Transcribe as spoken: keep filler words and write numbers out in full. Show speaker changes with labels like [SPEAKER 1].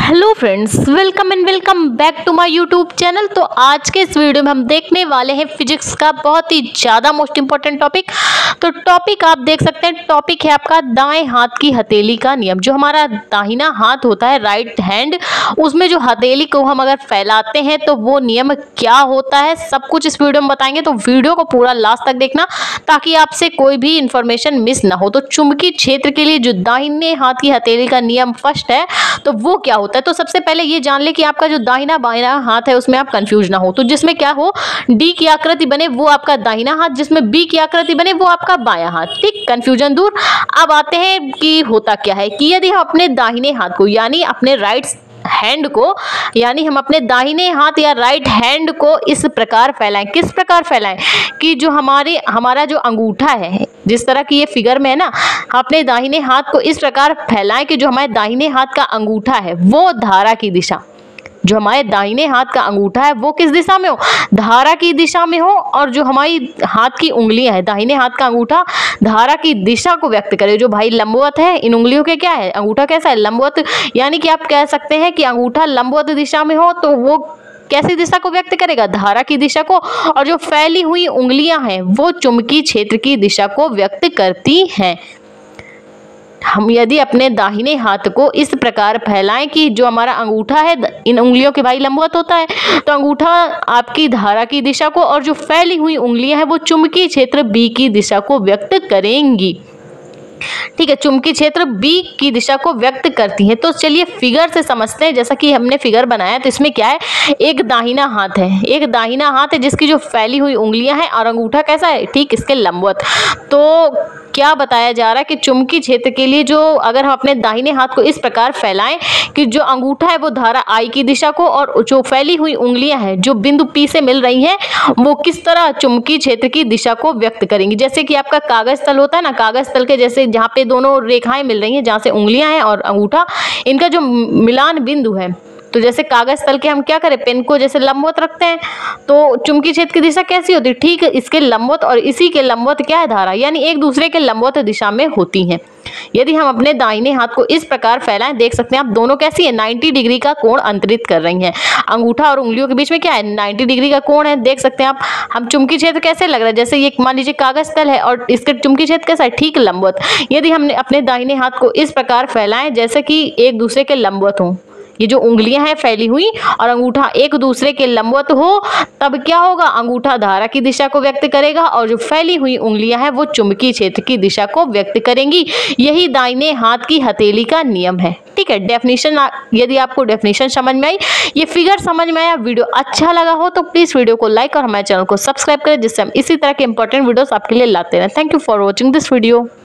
[SPEAKER 1] Hello friends, welcome and welcome back to my YouTube channel. तो आज के इस वीडियो में हम देखने वाले हैं फिजिक्स का बहुत ही ज़्यादा मोस्ट इंपॉर्टेंट टॉपिक। तो टॉपिक आप देख सकते हैं, टॉपिक है आपका दाएं हाथ की हथेली का नियम। जो हमारा दाहिना हाथ होता है, राइट हैंड, उसमें जो हथेली को हम अगर फैलाते हैं तो वो नियम क्या होता है, सब कुछ इस वीडियो में बताएंगे। तो वीडियो को पूरा लास्ट तक देखना ताकि आपसे कोई भी इंफॉर्मेशन मिस ना हो। तो चुंबकीय क्षेत्र के लिए जो दाहिने हाथ की हथेली का नियम फर्स्ट है, तो वो क्या होता है। तो सबसे पहले ये जान ले कि आपका जो दाहिना बायां हाथ है उसमें आप कंफ्यूज ना हो। तो जिसमें क्या हो, डी की आकृति बने वो आपका दाहिना हाथ, जिसमें बी की आकृति बने वो आपका बायां हाथ। ठीक, कंफ्यूजन दूर। अब आते हैं कि होता क्या है कि यदि हम अपने दाहिने हाथ को यानी अपने राइट हैंड को यानी हम अपने दाहिने हाथ या राइट हैंड को इस प्रकार फैलाएं। किस प्रकार फैलाएं कि जो हमारे हमारा जो अंगूठा है, जिस तरह की ये फिगर में है ना, अपने दाहिने हाथ को इस प्रकार फैलाएं कि जो हमारे दाहिने हाथ का अंगूठा है वो धारा की दिशा, जो हमारे दाहिने हाथ का अंगूठा है वो किस दिशा में हो, धारा की दिशा में हो। और जो हमारी हाथ की उंगलियां हैं, दाहिने हाथ का अंगूठा धारा की दिशा को व्यक्त करे। जो भाई लंबवत है, इन उंगलियों के क्या है, अंगूठा कैसा है, लंबवत। यानी कि आप कह सकते हैं कि अंगूठा लंबवत दिशा में हो तो वो कैसी दिशा को व्यक्त करेगा, धारा की दिशा को। और जो फैली हुई उंगलियां हैं वो चुंबकीय क्षेत्र की दिशा को व्यक्त करती हैं। हम यदि अपने दाहिने हाथ को इस प्रकार फैलाएं कि जो हमारा अंगूठा है, इन उंगलियों के भाई लंबवत होता है, तो अंगूठा आपकी धारा की दिशा को और जो फैली हुई उंगलियां हैं वो चुंबकीय क्षेत्र बी की दिशा को व्यक्त करेंगी। ठीक है, चुंबकीय क्षेत्र बी की दिशा को व्यक्त करती है। तो चलिए फिगर से समझते हैं। जैसा कि हमने फिगर बनाया तो इसमें क्या है, एक दाहिना हाथ है, एक दाहिना हाथ है जिसकी जो फैली हुई उंगलियां हैं और अंगूठा कैसा है, ठीक इसके लंबवत। तो क्या बताया जा रहा है कि चुंबकीय क्षेत्र के लिए जो अगर हम अपने दाहिने हाथ को इस प्रकार फैलाएं कि जो अंगूठा है वो धारा आई की दिशा को और जो फैली हुई उंगलियां हैं जो बिंदु पी से मिल रही हैं वो किस तरह चुंबकीय क्षेत्र की दिशा को व्यक्त करेंगी। जैसे कि आपका कागज तल होता है ना, कागज तल के जैसे जहाँ पे दोनों रेखाएं मिल रही हैं, जहाँ से उंगलियां हैं और अंगूठा, इनका जो मिलान बिंदु है, तो जैसे कागज तल के हम क्या करें, पेन को जैसे लंबवत रखते हैं, तो चुंबकीय क्षेत्र की दिशा कैसी होती है, ठीक इसके लंबवत, और इसी के लंबवत क्या है, धारा, यानी एक दूसरे के लंबवत दिशा में होती हैं। यदि हम अपने दाहिने हाथ को इस प्रकार फैलाएं, देख सकते हैं आप दोनों कैसी है, नब्बे डिग्री का कोण अंतरित कर रही हैं। अंगूठा और उंगलियों के बीच में क्या है, नब्बे डिग्री का कोण है। देख सकते हैं आप, हम चुंबकीय क्षेत्र कैसे लग रहा है, जैसे ये मान लीजिए कागज तल है और इसके चुंबकीय क्षेत्र कैसा है, ठीक लंबवत। यदि हमने अपने दाहिने हाथ को इस प्रकार फैलाएं जैसे कि एक दूसरे के लंबवत हों, ये जो उंगलियां हैं फैली हुई और अंगूठा एक दूसरे के लंबवत हो, तब क्या होगा, अंगूठा धारा की दिशा को व्यक्त करेगा और जो फैली हुई उंगलियां हैं वो चुंबकीय क्षेत्र की दिशा को व्यक्त करेंगी। यही दाहिने हाथ की हथेली का नियम है। ठीक है, डेफिनेशन, यदि आपको डेफिनेशन समझ में आई, ये फिगर समझ में आया, वीडियो अच्छा लगा हो तो प्लीज वीडियो को लाइक और हमारे चैनल को सब्सक्राइब करें, जिससे हम इसी तरह के इंपॉर्टेंट वीडियोस आपके लिए लाते रहें। Thank you for watching this video.